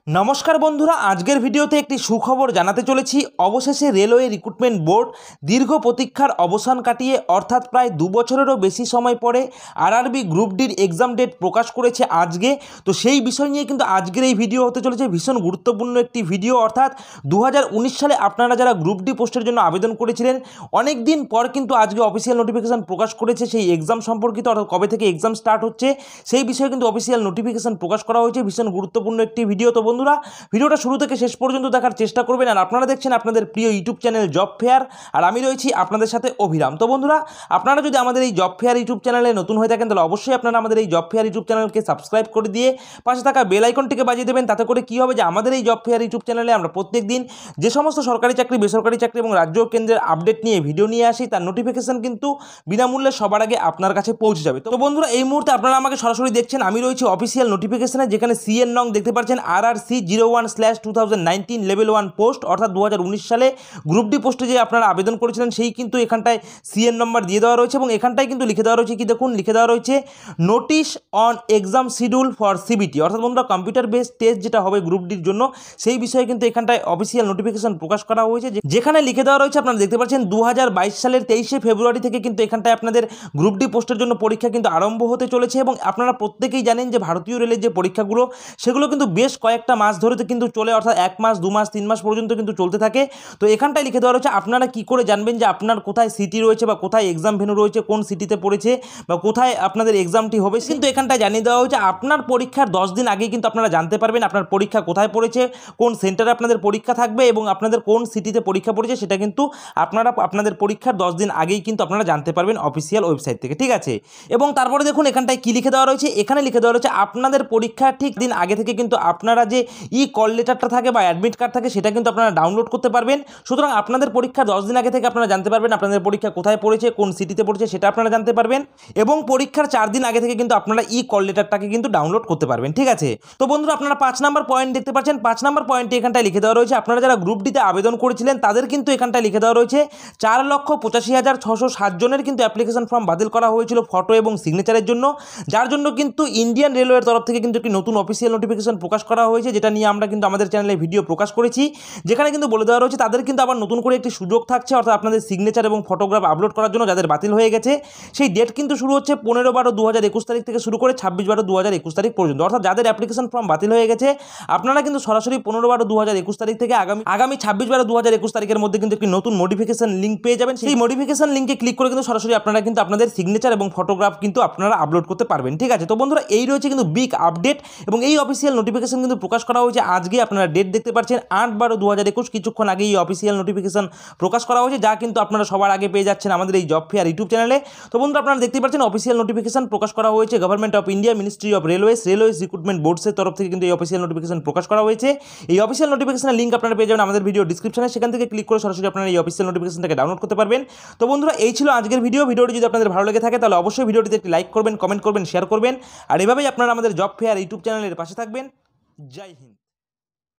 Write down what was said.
নমস্কার বন্ধুরা, আজকের ভিডিওতে একটি সুখবর জানাতে চলেছি। অবশেষে রেলওয়ে রিক্রুটমেন্ট বোর্ড দীর্ঘ প্রতীক্ষার অবসান কাটিয়ে অর্থাৎ প্রায় 2 বছরেরও বেশি সময় পরে আরআরবি গ্রুপ ডির এক্সাম ডেট প্রকাশ করেছে আজকে। তো সেই বিষয় নিয়ে কিন্তু আজকের এই ভিডিও হতে চলেছে ভীষণ গুরুত্বপূর্ণ একটি ভিডিও। অর্থাৎ 2019 সালে আপনারা যারা গ্রুপ ডি পোস্টের জন্য আবেদন করেছিলেন, অনেক দিন পর কিন্তু আজকে অফিসিয়াল নোটিফিকেশান প্রকাশ করেছে সেই এক্সাম সম্পর্কিত, অর্থাৎ কবে থেকে এক্সাম স্টার্ট হচ্ছে সেই বিষয়ে কিন্তু অফিসিয়াল নোটিফিকেশান প্রকাশ করা হয়েছে। ভীষণ গুরুত্বপূর্ণ একটি ভিডিও। তো বন্ধুরা, ভিডিওটা শুরু থেকে শেষ পর্যন্ত দেখার চেষ্টা করবেন। আর আপনারা দেখছেন আপনাদের প্রিয় ইউটিউব চ্যানেল জব ফেয়ার, আর আমি রয়েছি আপনাদের সাথে অভিরাম। তো বন্ধুরা, আপনারা যদি আমাদের এই জব ফেয়ার ইউটিউব চ্যানেলে নতুন হয়ে থাকেন তাহলে অবশ্যই আপনারা আমাদের এই জব ফেয়ার ইউটিউব চ্যানেলকে সাবস্ক্রাইব করে দিয়ে পাশে থাকা বেল আইকনটিকে বাজিয়ে দেবেন। তাতে করে কী হবে যে আমাদের এই জব ফেয়ার ইউটিউব চ্যানেলে আমরা প্রত্যেক দিন যে সমস্ত সরকারি চাকরি, বেসরকারি চাকরি এবং রাজ্য কেন্দ্রের আপডেট নিয়ে ভিডিও নিয়ে আসি, তার নোটিফিকেশন কিন্তু বিনামূল্যে সবার আগে আপনার কাছে পৌঁছে যাবে। তো বন্ধুরা, এই মুহূর্তে আপনারা আমাকে সরাসরি দেখছেন, আমি রয়েছি অফিসিয়াল নোটিফিকেশনে, যেখানে সিএন নং দেখতে পাচ্ছেন RRC 01/2019 লেভেল 1 পোস্ট, অর্থাৎ 2019 সালে গ্রুপ ডি পোস্টে যে আপনারা আবেদন করেছিলেন সেই কিন্তু এখানটায় সিএন নম্বর দিয়ে দেওয়া রয়েছে এবং এখানটায় কিন্তু লিখে দেওয়া রয়েছে কি দেখুন, লিখে দেওয়া রয়েছে notice on exam schedule for CBT, অর্থাৎ বন্ধুরা কম্পিউটার বেসড টেস্ট যেটা হবে গ্রুপ ডির জন্য সেই বিষয়ে কিন্তু এখানটায় অফিসিয়াল নোটিফিকেশন প্রকাশ করা হয়েছে, যেখানে লিখে দেওয়া রয়েছে আপনারা দেখতে পাচ্ছেন 2022 সালের 23শে ফেব্রুয়ারি থেকে কিন্তু এখানটায় আপনাদের গ্রুপ ডি পোস্টের জন্য পরীক্ষা কিন্তু আরম্ভ হতে চলেছে। এবং আপনারা প্রত্যেকেই জানেন যে ভারতীয় রেলের যে পরীক্ষাগুলো সেগুলো কিন্তু বেশ কয়েকটা মাস ধরে কিন্তু চলে, অর্থাৎ 1 মাস 2 মাস 3 মাস পর্যন্ত কিন্তু চলতে থাকে। তো এখানটায় লিখে দেওয়া রয়েছে আপনারা কি করে জানবেন যে আপনার কোথায় সিটি রয়েছে বা কোথায় এক্সাম ভেন্যু রয়েছে, কোন সিটিতে পড়েছে বা কোথায় আপনাদের এক্সামটি হবে, কিন্তু এখানটায় জানিয়ে দেওয়া হয়েছে আপনার পরীক্ষার 10 দিন আগেই কিন্তু আপনারা জানতে পারবেন আপনার পরীক্ষা কোথায় পড়েছে, কোন সেন্টারে আপনাদের পরীক্ষা থাকবে এবং আপনাদের কোন সিটিতে পরীক্ষা পড়েছে সেটা কিন্তু আপনারা আপনাদের পরীক্ষার 10 দিন আগেই কিন্তু আপনারা জানতে পারবেন অফিসিয়াল ওয়েবসাইট থেকে, ঠিক আছে। এবং তারপরে দেখুন এখানটায় কি লিখে দেওয়া রয়েছে, এখানে লিখে দেওয়া রয়েছে আপনাদের পরীক্ষার ঠিক দিন আগে থেকে কিন্তু আপনারা যে কল লেটারটা থাকে বা অ্যাডমিট কার্ড থাকে সেটা কিন্তু আপনারা ডাউনলোড করতে পারবেন। সুতরাং আপনাদের পরীক্ষার 10 দিন আগে থেকে আপনারা জানতে পারবেন আপনাদের পরীক্ষা কোথায় পড়েছে, কোন সিটিতে পড়েছে সেটা আপনারা জানতে পারবেন এবং পরীক্ষার 4 দিন আগে থেকে কিন্তু আপনারা কল লেটারটাকে কিন্তু ডাউনলোড করতে পারবেন, ঠিক আছে। তো বন্ধুরা, আপনারা 5 নম্বর পয়েন্ট দেখতে পাচ্ছেন। 5 নম্বর পয়েন্টে এখানটায় লিখে দেওয়া রয়েছে আপনারা যারা গ্রুপ ডিতে আবেদন করেছিলেন তাদের কিন্তু এখানটায় লিখে দেওয়া রয়েছে 4,85,660 জনের কিন্তু অ্যাপ্লিকেশন ফর্ম বাতিল করা হয়েছিল ফটো এবং সিগনেচারের জন্য, যার জন্য কিন্তু ইন্ডিয়ান রেলওয়ের তরফ থেকে কিন্তু একটি নতুন অফিসিয়াল নোটিফিকেশন প্রকাশ করা হয়েছে, যেটা নিয়ে আমরা কিন্তু আমাদের চ্যানেলে ভিডিও প্রকাশ করেছি, যেখানে কিন্তু বলে দেওয়া রয়েছে তাদের কিন্তু আবার নতুন করে একটি সুযোগ থাকছে, অর্থাৎ আপনাদের সিগনেচার এবং ফটোগ্রাফ আপলোড করার জন্য যাদের বাতিল হয়ে গেছে সেই ডেট কিন্তু শুরু হচ্ছে 15/12/2021 তারিখ থেকে শুরু করে 26/12/2021 তারিখ পর্যন্ত। অর্থাৎ যাদের অ্যাপ্লিকেশন ফর্ম বাতিল হয়ে গেছে আপনারা কিন্তু সরাসরি 15/12/2021 তারিখ থেকে আগামী 26/12/2021 তারিখের মধ্যে কিন্তু একটি নতুন মডিফিকেশন লিঙ্ক পেয়ে যাবেন। সেই মডিফিকেশন লিঙ্কে ক্লিক করে কিন্তু সরাসরি আপনারা কিন্তু আপনাদের সিগনেচার এবং ফটোগ্রাফ কিন্তু আপনারা আপলোড করতে পারবেন, ঠিক আছে। তো বন্ধুরা, এই রয়েছে কিন্তু বিগ আপডেট এবং এই অফিসিয়াল নোটিফিকেশন কিন্তু প্রকাশ করা হয়েছে আজকে। আপনারা ডেট দেখতে পাচ্ছেন 8/12/2021, কিছুক্ষণ আগে এই অফিসিয়াল নোটিফিকেশন প্রকাশ করা হয়েছে, যা কিন্তু আপনারা সবার আগে পেয়ে যাচ্ছেন আমাদের এই জব ফেয়ার ইউটিউব চ্যানেলে। তো বন্ধুরা, আপনারা দেখতে পাচ্ছেন অফিসিয়াল নোটিফিকেশন প্রকাশ করা হয়েছে government of India, ministry of railways recruitment বোর্ডসের তরফ থেকে কিন্তু এই অফিসিয়াল নোটিফিকেশন প্রকাশ করা হয়েছে। এই অফিসিয়াল নোটিফিকেশনের লিঙ্ক আপনারা পেয়ে যাবেন আমাদের ভিডিও ডিসক্রিপশনে, সেখান থেকে ক্লিক করে সরাসরি আপনারা এই অফিসিয়াল নোটিফিকেশনটাকে ডাউনলোড করতে পারবেন। তো বন্ধুরা, এই ছিল আজকের ভিডিওটি যদি আপনাদের ভালো লেগে থাকে তাহলে অবশ্যই ভিডিওটিতে একটি লাইক করবেন, কমেন্ট করবেন, শেয়ার করবেন, আর এভাবেই আপনারা আমাদের জব ফেয়ার ইউটিউব চ্যানেলের পাশে থাকবেন। জয় হিন্দ।